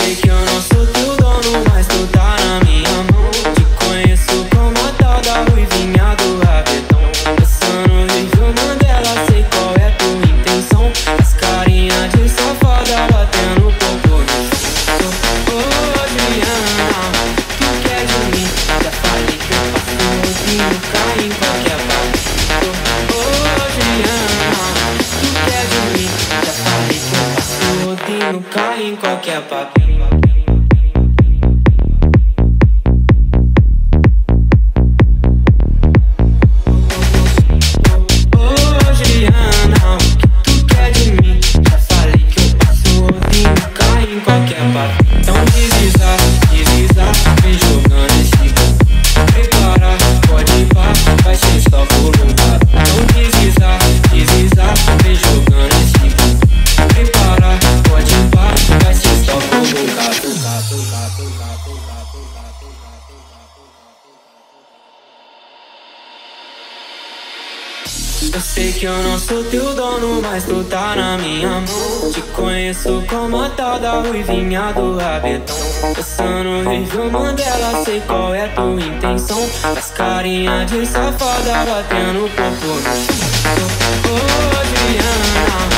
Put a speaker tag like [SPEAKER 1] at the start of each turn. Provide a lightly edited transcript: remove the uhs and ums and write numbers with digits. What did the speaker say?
[SPEAKER 1] sei que eu não sou teu dono, mas tu tá na minha mão. Te conheço como a tal da ruivinha do rabetão. Passando Rijo Mandela, sei qual é tua intenção. As carinhas de safada batendo popô no chão. Ô Juliana, tu quer de mim? Já falei que eu passo o rodinho, cai em qualquer parte. Ô Juliana, tu quer de mim? Já falei que eu passo o rodinho, cai em qualquer papo. Então deslizar, deslizar, vem jogando esse gol. Prepara, pode ir pá, vai ser só voluntário. Então deslizar, deslizar, vem jogando esse gol. Prepara, pode ir pá, vai ser só voluntário. Eu sei que eu não sou teu dono, mas tu tá na minha mão. Te conheço como a tal da ruivinha do rabetão. Passando Rijo Mandela, sei qual é tua intenção. As carinhas de safada batendo popô no chão. Ô Juliana,